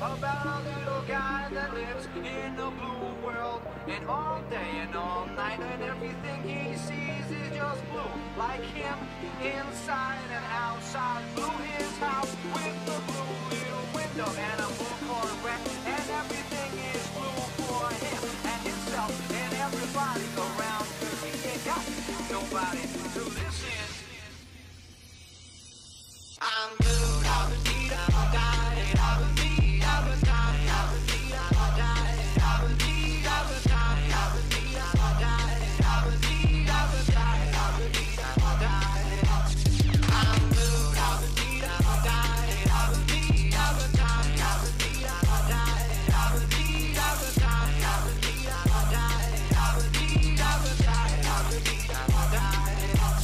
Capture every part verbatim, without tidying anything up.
about a little guy that lives in a blue world, and all day and all night, and everything he sees is just blue. Like him, inside and outside, blue his house with the blue little window and a blue Corvette, and everything is blue for him and himself and everybody around, 'cause he ain't got nobody to listen. I'm blue, I'm a deed, I'm a die, I'm a deed, I'm a die, I'm a deed, I'm a die, I'm a deed, I'm a die, I'm a deed, I'm a die, I'm a deed, I'm a die, I'm a deed, I'm a die. I'm blue, I'm a deed, I'm a die, I'm a deed, I'm a die, I'm a deed, I'm a die, I'm a deed, I'm a die, I'm a deed, I'm a die, I'm a deed, I'm a die, I'm a deed, I'm a die.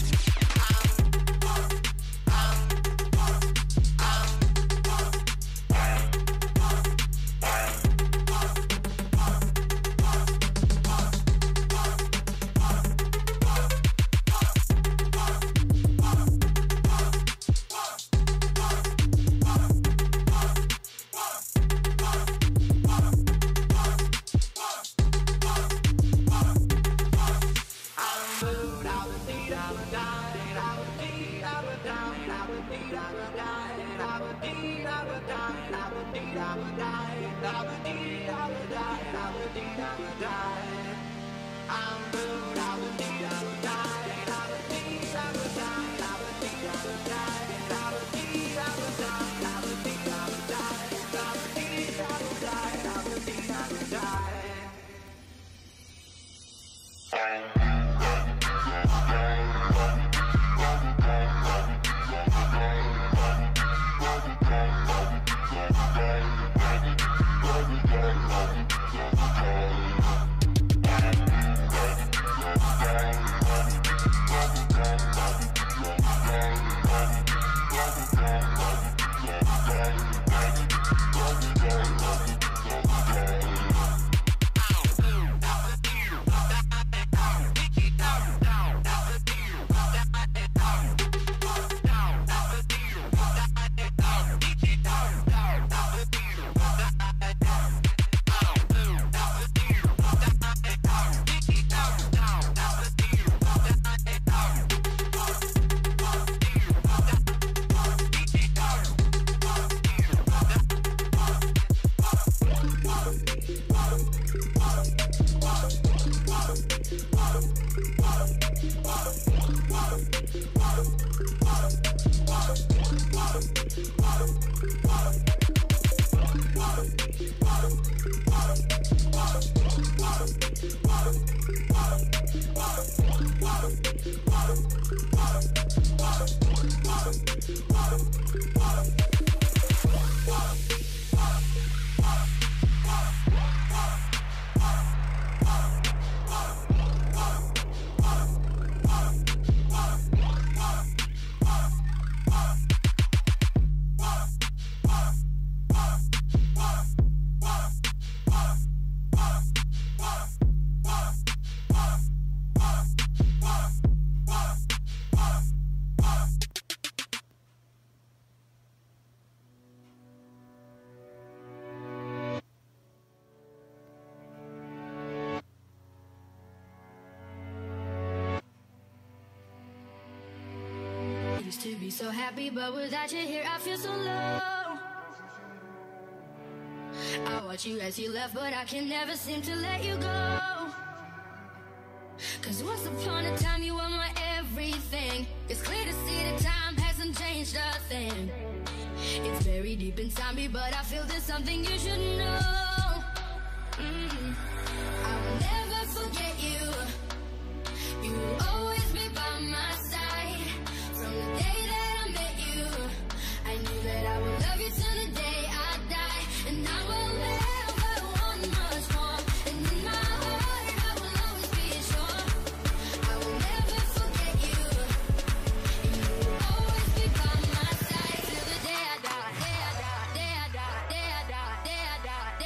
Used to be so happy, but without you here I feel so low. I watch you as you left, but I can never seem to let you go. Cause once upon a time you were my everything. It's clear to see that time hasn't changed a thing. It's very deep inside me, but I feel there's something you should know. mm. I will never forget you. You will always be by my side. From the day that I met you, I knew that I would love you till the day I die. And I will never want much more. And in my heart I will always be sure. I will never forget you. And you will always be by my side till the day I die. Day I die, day I die, day I die, day I die.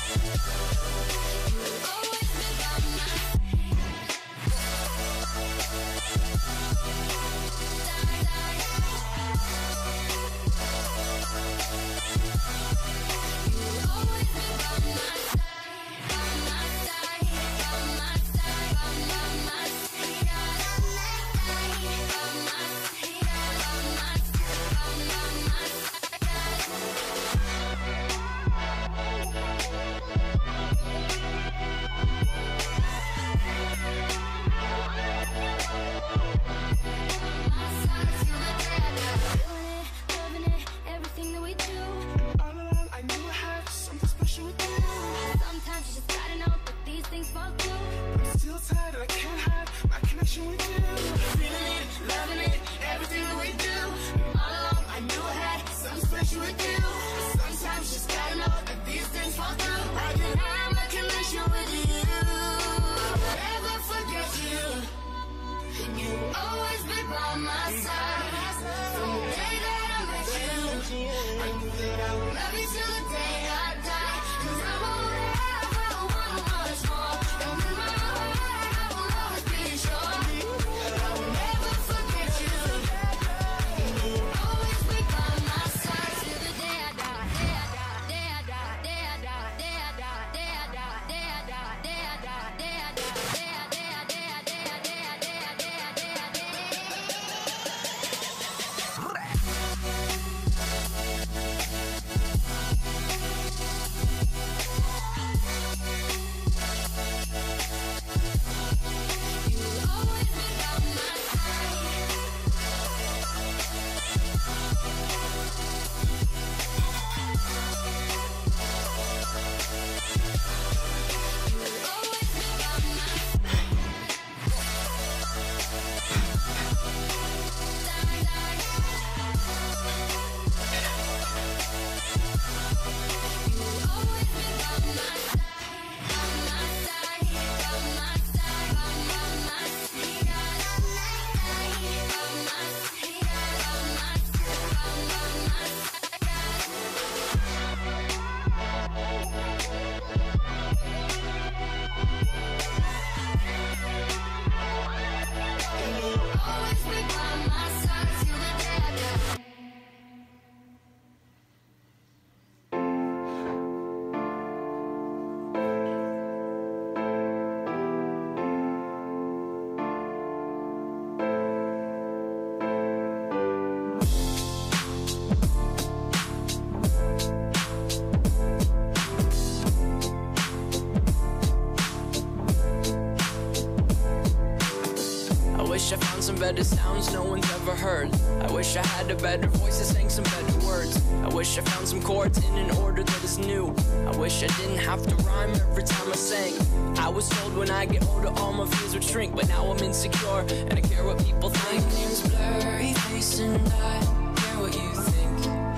wish I found some better sounds no one's ever heard. I wish I had a better voice that sang some better words. I wish I found some chords in an order that is new. I wish I didn't have to rhyme every time I sang. I was told when I get older all my fears would shrink, but now I'm insecure and I care what people think. My name's Blurry Face and I care what you think.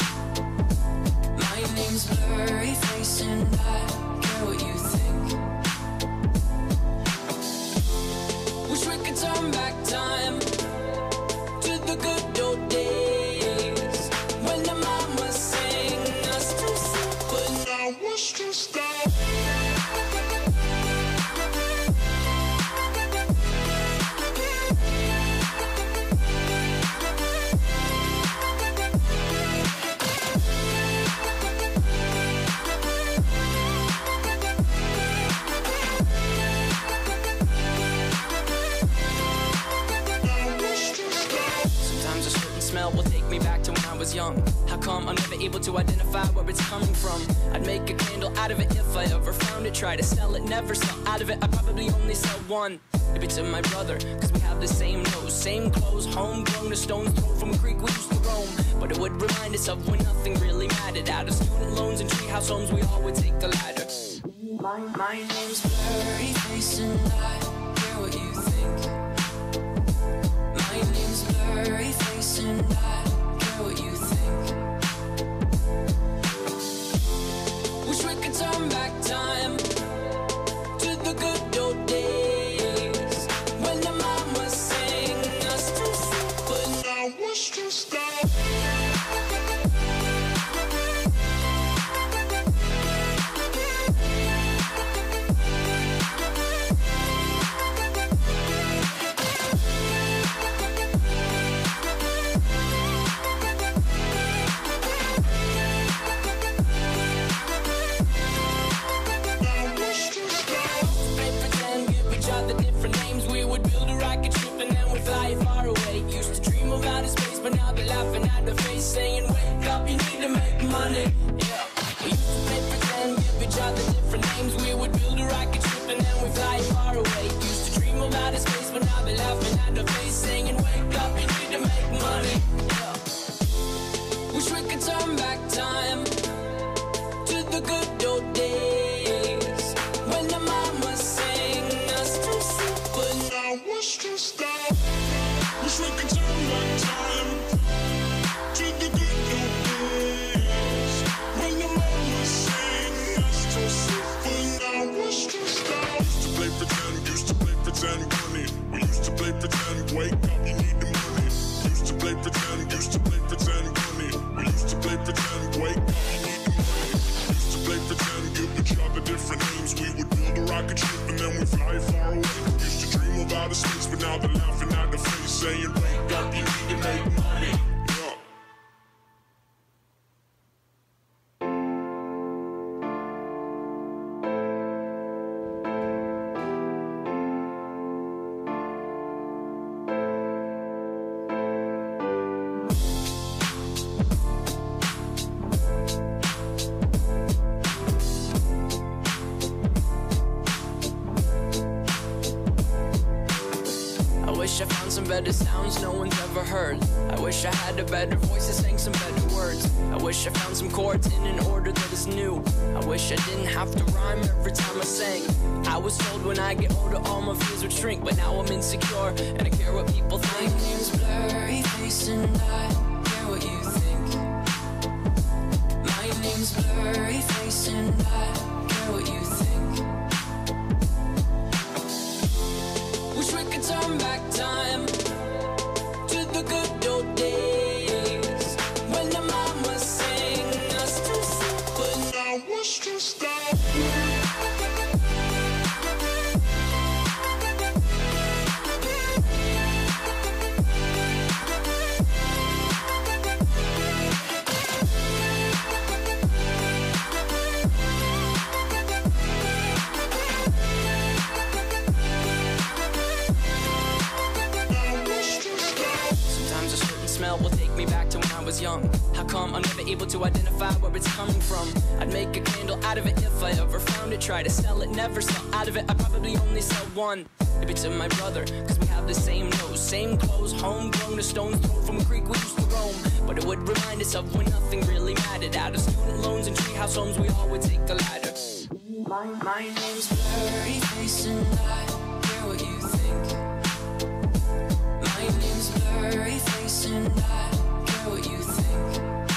My name's Blurry Face and I care what you think. Wish we could turn back time to the good old days when the mama sang us to sleep, but now it's just that. Will take me back to when I was young. How come I'm never able to identify where it's coming from? I'd make a candle out of it if I ever found it. Try to sell it, never sell out of it. I probably only sell one. Maybe to my brother, cause we have the same nose, same clothes, homegrown, a stone's throw from a creek we used to roam. But it would remind us of when nothing really mattered. Out of student loans and treehouse homes, we all would take the ladder. My, my name's Blurry Face and I care what you think. My name's Blurry Face and I care what you think. Wish we could turn back time to the good old days when the mama sang us to sleep, but now it's just that. laughing at the face, saying, wake up, you need to make money. Yeah. We used to play pretend, give each other different names. We would build a rocket ship and then we fly far away. Used to dream of outer space, but now they're laughing at the face, saying, wake up, you need to make money. Yeah. Wish we could turn back time to the good old days when the mama sang us to sleep, but now we're stressed out. Wish we could turn back time to the good old days when the mama sang us to sleep, but now we're stressed out. Used to play pretend, used to play pretend, money. We used to play pretend, wake up, you need the money. Used to play pretend, used to play pretend, money. We used to play pretend, wake up, you need the money. Used to play pretend, give each other different names. We would build a rocket ship and then we fly far away. Used to dream of outer space, but now they're laughing at the face, saying, wake up, you need to make money. Yeah. I wish I found some better sounds no one's ever heard. I wish I had a better voice that sang some better words. I wish I found some chords in an order that is new. I wish I didn't have to rhyme every time I sang. I was told when I get older all my fears would shrink, but now I'm insecure and I care what people think. My name's Blurry Face and I care what you think. My name's Blurry Face and I care what you think. Wish we could turn back time to the good old days when the mama sang us to sleep, but now we're stressed out. Smell will take me back to when I was young. How come I'm never able to identify where it's coming from? I'd make a candle out of it if I ever found it. Try to sell it, never sell out of it. I probably only sell one. Maybe to my brother, cause we have the same nose, same clothes, homegrown, a stone's throw from a creek we used to roam. But it would remind us of when nothing really mattered. Out of student loans and treehouse homes, we all would take the ladder. My, my name's Blurry Face and I care what you think. My name's Blurry Face and I care what you think.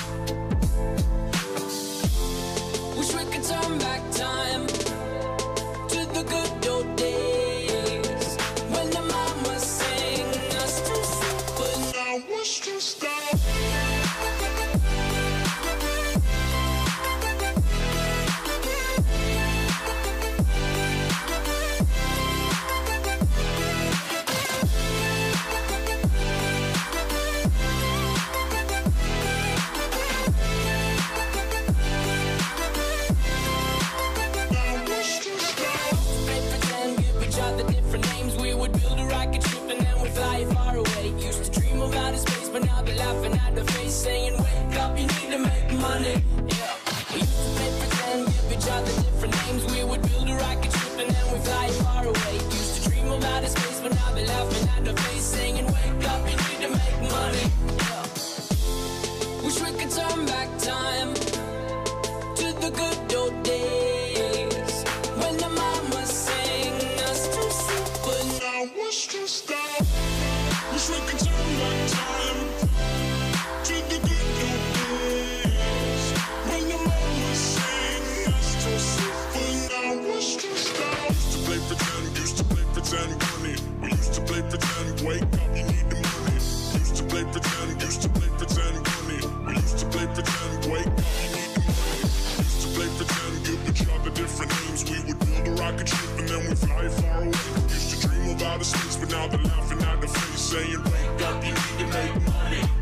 Wish we could turn back time to the good old days when the mama sang us to sleep, but now we're stressed out. Saying wake up, you need to make money. Yeah. We used to play pretend, give each other different names. We would build a rocket ship and then we fly far away. Used to dream of outer space, but now they're laughing at the face, saying wake up, you need to make money. Yeah. Wish we could turn back time to the good old days when the mama sang us to sleep, but now we're stressed out. Wish we could turn back time to the good old days when the mama sang us to sleep, but now we're stressed out. Used to play pretend, used to play pretend, money. We used to play pretend, wake up, you need the money. Used to play pretend, used to play pretend, money. We used to play pretend, wake up, you need the money. Used to play pretend, give each other different names. We would build a rocket ship and then we fly far away. Used to dream of outer space, but now they're laughing at the face, saying wake up, you need to make money.